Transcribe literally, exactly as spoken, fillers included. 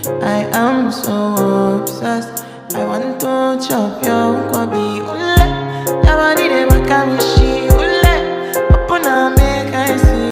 I am so obsessed. I want to chop your kobe. Your body, they make me